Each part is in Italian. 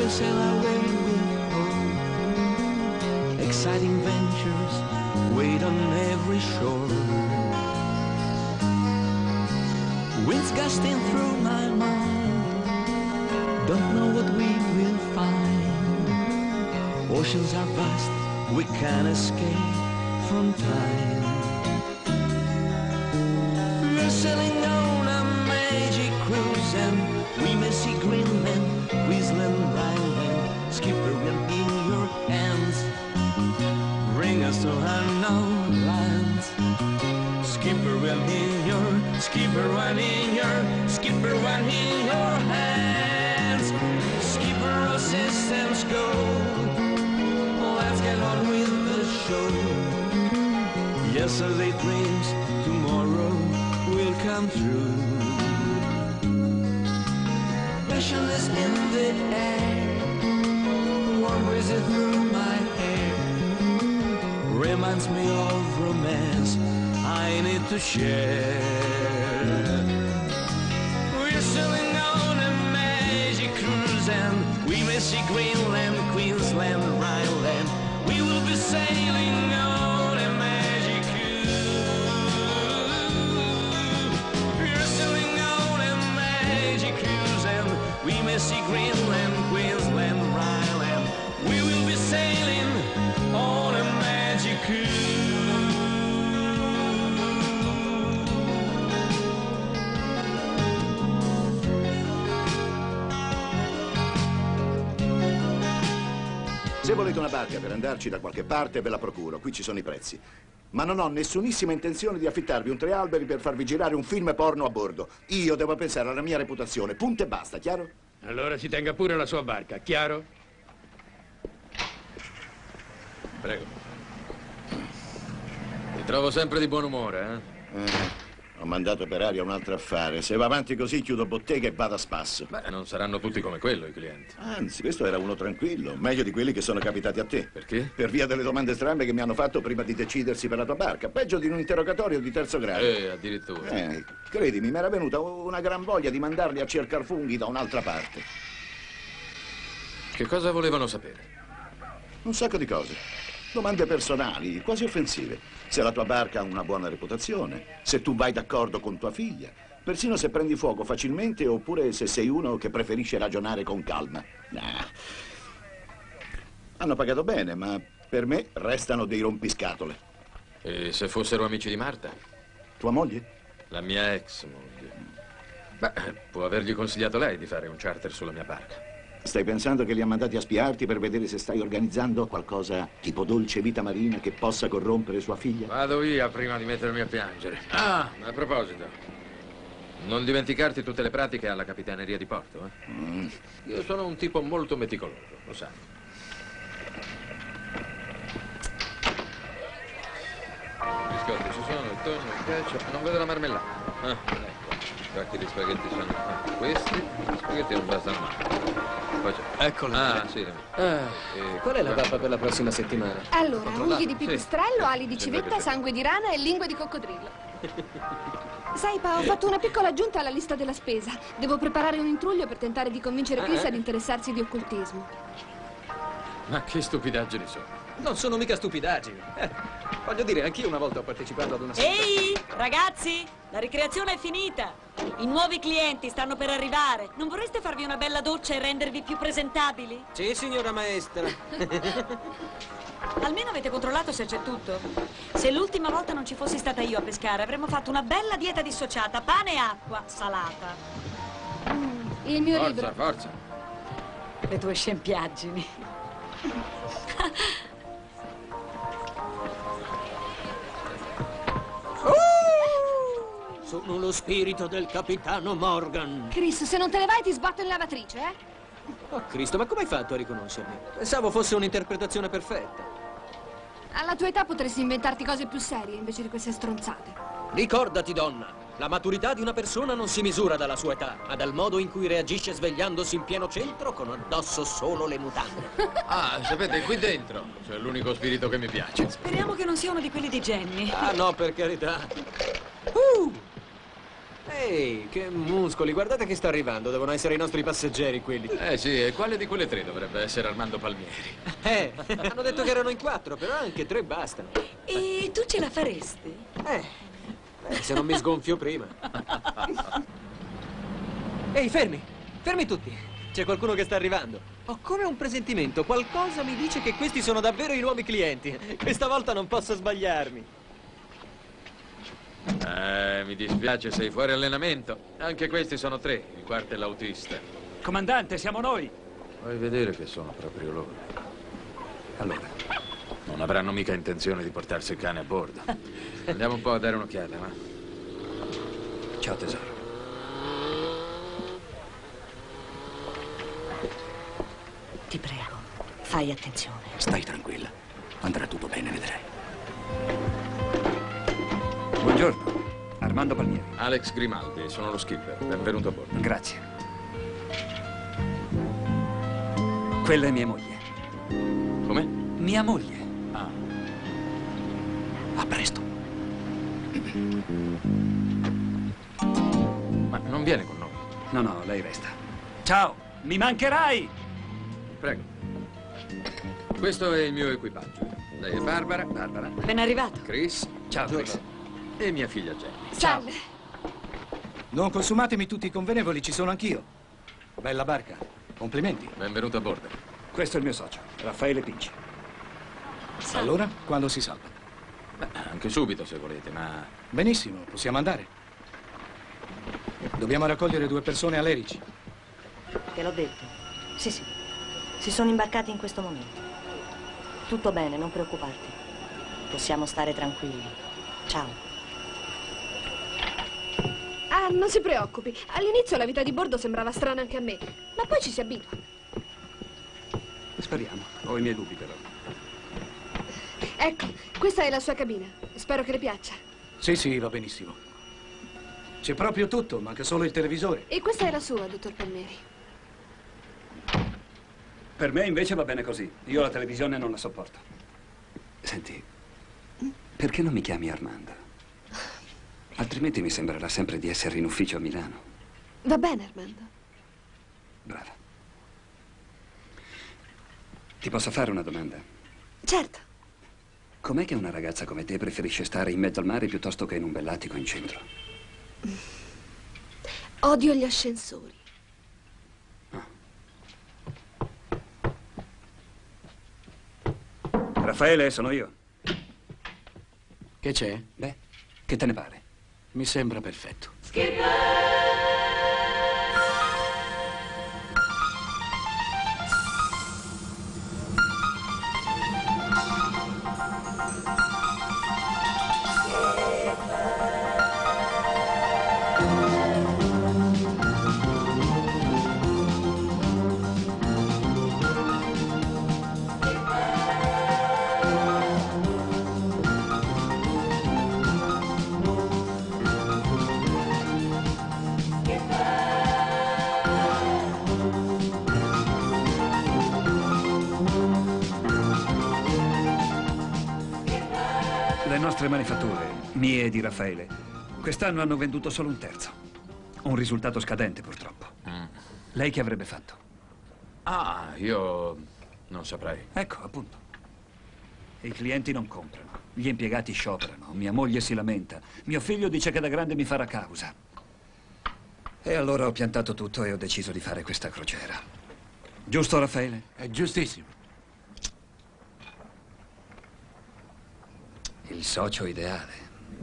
We'll sail our way with hope. Exciting ventures wait on every shore. Winds gusting through my mind, don't know what we will find. Oceans are vast, we can't escape from time. We're sailing on a magic cruise and we may see Greenland, Queensland, Rhineland. Skipper, we're in your hands, bring us to unknown lands. Skipper, we're in your, skipper, one in your, skipper, one in your hands. Skipper, our systems go, let's get on with the show. Yesterday dreams, tomorrow will come true. Passion is in the air, warm breezes through my hair. Reminds me of romance I need to share. We're sailing on a magic cruise and we may see Greenland, Queensland, Rhineland. We will be sailing on a magic cruise. We're sailing on a magic cruise and we may see Greenland, Queensland, Rhineland. We will be sailing on a magic cruise. Se volete una barca per andarci da qualche parte, ve la procuro. Qui ci sono i prezzi. Ma non ho nessunissima intenzione di affittarvi un trealberi per farvi girare un film porno a bordo. Io devo pensare alla mia reputazione. Punto e basta, chiaro? Allora si tenga pure la sua barca, chiaro? Prego. Ti trovo sempre di buon umore, eh? Ho mandato per aria un altro affare. Se va avanti così chiudo bottega e vado a spasso. Beh, non saranno tutti come quello i clienti. Anzi, questo era uno tranquillo. Meglio di quelli che sono capitati a te. Perché? Per via delle domande strane che mi hanno fatto prima di decidersi per la tua barca. Peggio di un interrogatorio di terzo grado. Addirittura. Credimi, mi era venuta una gran voglia di mandarli a cercare funghi da un'altra parte. Che cosa volevano sapere? Un sacco di cose. Domande personali, quasi offensive. Se la tua barca ha una buona reputazione, se tu vai d'accordo con tua figlia, persino se prendi fuoco facilmente oppure se sei uno che preferisce ragionare con calma. Nah. Hanno pagato bene, ma per me restano dei rompiscatole. E se fossero amici di Marta? Tua moglie? La mia ex moglie. Beh, può avergli consigliato lei di fare un charter sulla mia barca. Stai pensando che li ha mandati a spiarti per vedere se stai organizzando qualcosa tipo dolce vita marina che possa corrompere sua figlia? Vado via prima di mettermi a piangere. Ah, a proposito, non dimenticarti tutte le pratiche alla capitaneria di porto, eh? Io sono un tipo molto meticoloso, lo sai. I biscotti ci sono, il tonno, il ketchup, non vedo la marmellata. Ecco. Quanti di spaghetti sono? Questi? Gli spaghetti non bastano mai. Poi c'è. Eccola. Sì. Qual è la tappa per la prossima settimana? Allora, unghie di pipistrello, Sì. ali di civetta, sangue di rana e lingue di coccodrillo. Sai, Pa, ho fatto una piccola aggiunta alla lista della spesa. Devo preparare un intruglio per tentare di convincere Chris ad interessarsi di occultismo. Ma che stupidaggini sono? Non sono mica stupidaggini. Voglio dire, anch'io una volta ho partecipato ad una... Ehi, ragazzi, la ricreazione è finita. I nuovi clienti stanno per arrivare. Non vorreste farvi una bella doccia e rendervi più presentabili? Sì, signora maestra. Almeno avete controllato se c'è tutto? Se l'ultima volta non ci fossi stata io a pescare, avremmo fatto una bella dieta dissociata, pane e acqua, salata. Il mio libro. Forza. Le tue scempiaggini. Sono lo spirito del capitano Morgan. Chris, se non te ne vai ti sbatto in lavatrice, eh? Oh, Cristo, ma come hai fatto a riconoscermi? Pensavo fosse un'interpretazione perfetta. Alla tua età potresti inventarti cose più serie invece di queste stronzate. Ricordati, donna, la maturità di una persona non si misura dalla sua età, ma dal modo in cui reagisce svegliandosi in pieno centro con addosso solo le mutande. Ah, sapete, qui dentro c'è l'unico spirito che mi piace. Speriamo che non sia uno di quelli di Jenny. Ah, no, per carità. Ehi, che muscoli, guardate che sta arrivando, devono essere i nostri passeggeri quelli. Sì, e quale di quelle 3 dovrebbe essere Armando Palmieri? Hanno detto che erano in 4, però anche 3 bastano. E tu ce la faresti? Se non mi sgonfio prima. Ehi, fermi, fermi tutti. C'è qualcuno che sta arrivando. Ho come un presentimento, qualcosa mi dice che questi sono davvero i nuovi clienti. Questa volta non posso sbagliarmi. Mi dispiace, sei fuori allenamento. Anche questi sono 3, il quarto è l'autista. Comandante, siamo noi. Vuoi vedere che sono proprio loro? Allora, Non avranno mica intenzione di portarsi il cane a bordo. Andiamo un po' a dare un'occhiata, va? ciao tesoro. Ti prego, fai attenzione. Stai tranquilla. Andrà tutto bene, vedrai. Buongiorno, Armando Palmieri. Alex Grimaldi, sono lo skipper. Benvenuto a bordo. Grazie. Quella è mia moglie. Come? Mia moglie. Ah. A presto. Ma non viene con noi? No, no, lei resta. Ciao, mi mancherai! Prego. Questo è il mio equipaggio. Lei è Barbara. Ben arrivato. Chris. Ciao, Chris. E mia figlia Jenny. Salve. Non consumatemi tutti i convenevoli, ci sono anch'io. Bella barca. Complimenti. Benvenuto a bordo. Questo è il mio socio, Raffaele Pinci. Allora, quando si salva? Beh, anche subito se volete, ma... Benissimo, possiamo andare. Dobbiamo raccogliere 2 persone a Lerici. Te l'ho detto. Sì, sì. Si sono imbarcati in questo momento. Tutto bene, non preoccuparti. Possiamo stare tranquilli. Ciao. Ah, non si preoccupi. All'inizio la vita di bordo sembrava strana anche a me, ma poi ci si abitua. Speriamo. Ho i miei dubbi, però. Ecco, questa è la sua cabina. Spero che le piaccia. Sì, sì, va benissimo. C'è proprio tutto, manca solo il televisore. E questa è la sua, dottor Palmieri. Per me invece va bene così. Io la televisione non la sopporto. Senti, perché non mi chiami Armando? Altrimenti mi sembrerà sempre di essere in ufficio a Milano. Va bene, Armando. Brava. Ti posso fare una domanda? Certo. Com'è che una ragazza come te preferisce stare in mezzo al mare piuttosto che in un bell'attico in centro? Odio gli ascensori. Raffaele, sono io. Che c'è? Beh, che te ne pare? Mi sembra perfetto. Le nostre manifatture, mie e di Raffaele, quest'anno hanno venduto solo 1/3. Un risultato scadente, purtroppo. Lei che avrebbe fatto? Ah, io non saprei. Ecco, appunto. I clienti non comprano, gli impiegati scioperano, mia moglie si lamenta, mio figlio dice che da grande mi farà causa. E allora ho piantato tutto e ho deciso di fare questa crociera. Giusto, Raffaele? È giustissimo. Il socio ideale.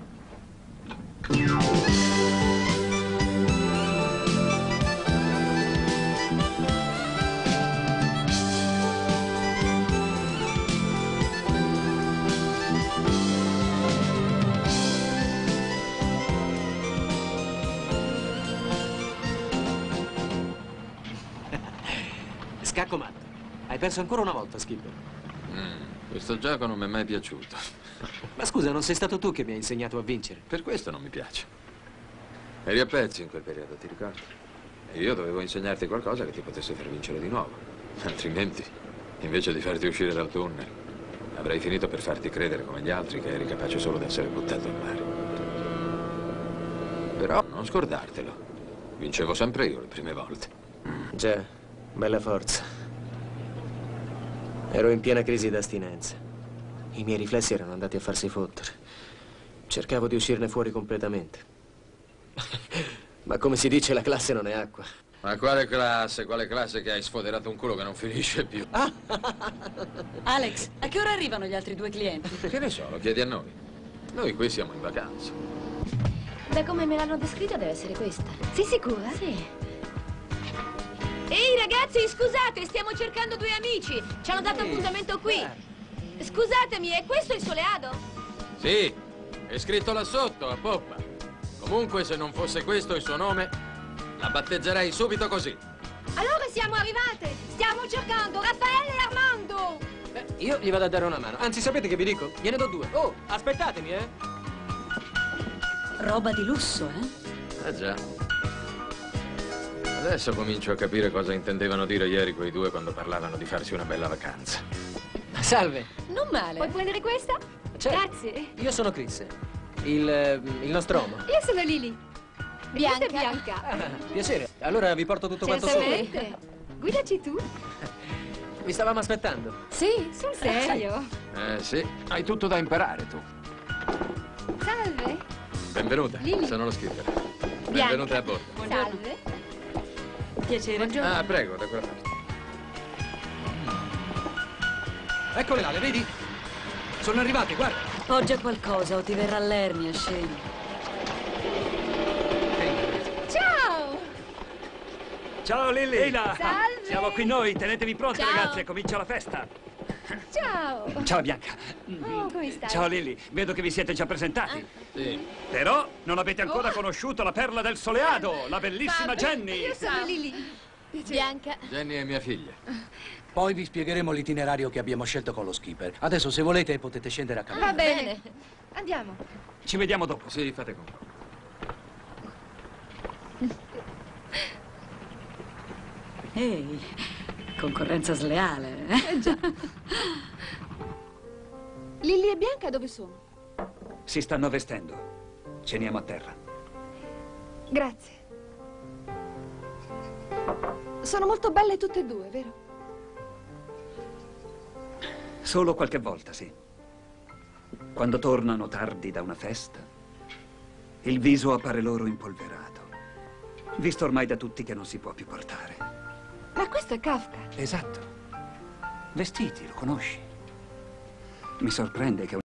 Scacco matto. Hai perso ancora una volta, Skipper. Questo gioco non mi è mai piaciuto. Ma scusa, non sei stato tu che mi hai insegnato a vincere? Per questo non mi piace. Eri a pezzi in quel periodo, ti ricordi? E io dovevo insegnarti qualcosa che ti potesse far vincere di nuovo. Altrimenti, invece di farti uscire dal tunnel, avrei finito per farti credere come gli altri che eri capace solo di essere buttato al mare. Però no. non scordartelo. Vincevo sempre io le prime volte. Già, bella forza. Ero in piena crisi d'astinenza. I miei riflessi erano andati a farsi fottere. Cercavo di uscirne fuori completamente. Ma come si dice, la classe non è acqua. Ma quale classe? Quale classe che hai sfoderato un culo che non finisce più? Alex, a che ora arrivano gli altri 2 clienti? Che ne so, lo chiedi a noi. Noi qui siamo in vacanza. Da come me l'hanno descritta deve essere questa. Sei sicura? Sì. Ehi ragazzi, scusate, stiamo cercando 2 amici. Ci hanno dato appuntamento qui. Scusatemi, è questo il soleado? Sì, è scritto là sotto, a poppa. Comunque, se non fosse questo il suo nome, la battezzerei subito così. Allora siamo arrivate. Stiamo cercando Raffaele e Armando. Io gli vado a dare una mano. Anzi, sapete che vi dico? Gliene do 2. Oh, aspettatemi, Roba di lusso, eh? Ah già. Adesso comincio a capire cosa intendevano dire ieri quei 2 quando parlavano di farsi una bella vacanza. Salve. Non male. Puoi prendere questa? Certo. Grazie. Io sono Chris, il nostromo. Io sono Lily. Bianca. Questa è Bianca. Ah, piacere. Allora vi porto tutto quanto sopra. Certamente. Guidaci tu. Vi stavamo aspettando. Sì. Sul serio. Sì. Hai tutto da imparare, tu. Salve. Benvenuta, Lily. sono lo skipper. Bianca. Benvenuta a bordo. Salve. Piacere. Ah, prego, da quella parte. Eccole là, le vedi? Sono arrivati, guarda. Poggia qualcosa o ti verrà l'ernia, scemo. Ciao. Ciao, Lily. Eila. Salve. Siamo qui noi, tenetevi pronti, Ciao. ragazze, comincia la festa. Ciao. Ciao, Bianca. Oh, come stai? Ciao, Lily. Vedo che vi siete già presentati. Sì. Però non avete ancora conosciuto la perla del soleado, la bellissima Jenny. Io sono Lily. Bianca. Jenny è mia figlia. Poi vi spiegheremo l'itinerario che abbiamo scelto con lo skipper. Adesso, se volete, potete scendere a camminare. Va bene. Andiamo. Ci vediamo dopo. Sì, fate con. Ehi, concorrenza sleale, eh? Lily e Bianca dove sono? Si stanno vestendo. Ceniamo a terra. Grazie. Sono molto belle tutte e 2, vero? Solo qualche volta, sì. Quando tornano tardi da una festa, il viso appare loro impolverato, visto ormai da tutti che non si può più portare. Ma questo è Kafka. Esatto. Vestiti, lo conosci? Mi sorprende che